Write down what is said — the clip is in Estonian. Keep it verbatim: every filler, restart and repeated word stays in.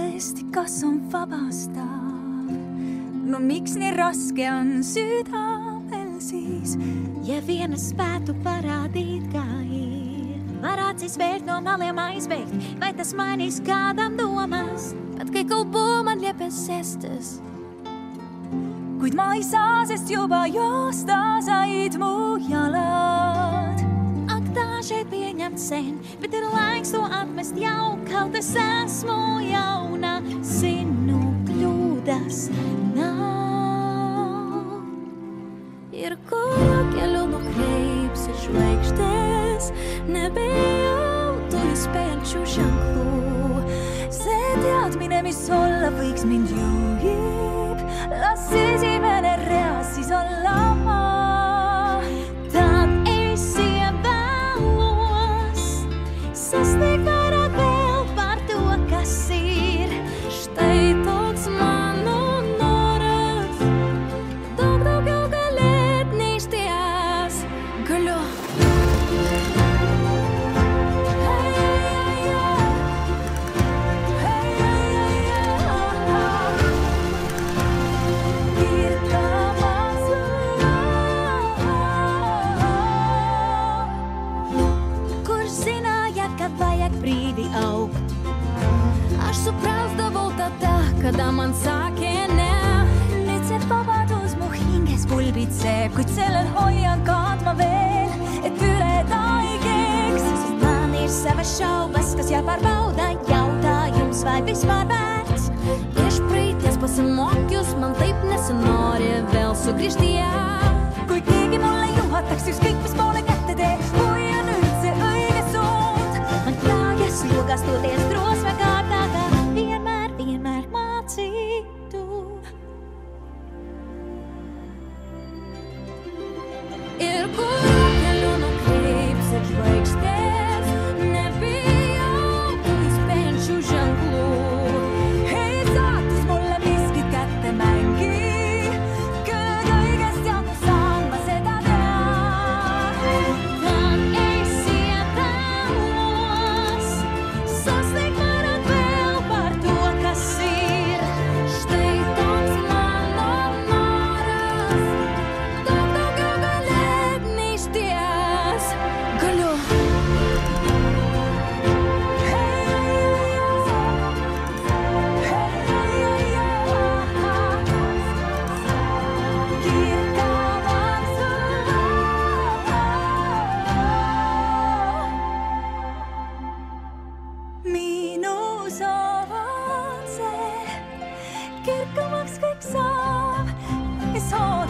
tõesti, kas on vabastav? No miks nii raske on südamel siis? Ja viena spētu parādīt, kā ir. Varētu izvērt no maliem aizbēgt, vai tas mainīs kādam domas? Pat kai kalbo man liepes sestas. Kuid ma ei saa, sest juba joosta said mu jalad. Ak, tā šeit pieņemt sen, bet ir laiks to atmest jau, kaut es esmu jauna, zinu, kļūdas nav. Ir kura keliu nukreips ir žvaigždės, nebijau tu įspējančių ženklų. See teadmine, mis olla võiks mind juhib, las esimene reas siis olla ma. Tad es ievēlos, sasniegt vairāk vēl par to, kas ir. Štai toks mano noras, daug daugiau galēt nešties galiu. Aš suprasdavau tada, kada man sakė ne. Nüüd see vabadus mu hinges pulbitseb, kuid sellel hoian kaatma veel, et üle ta ei keeks. Sest man ir savas šaubas, kas jāpārbauda, jautājums vai vispār vērts. Iešprīties pasimokius, man taip nesinori vēl sugrįžt į ją. Kui keegi mulle juhataks ükskõik mis poole kätte tee, hoian üldse õige suund. Man klājas logastoties drosme kārtākā, vienmēr, vienmēr mācītu. Ir kuru keliu nukreips ir žvaigždės, nebijau tu įspējančių ženklų. Hei, saatus mulle miskit kätte mängi, kõige õigest jagu saan ma seda teha. Tad es ievēlos, sasniegt vairāk vēl par to, kas ir. Štai toks mano noras, daug daugiau galēt nešties galiu. Minu soov on see, kirkamaks kõik saab, mis hoolib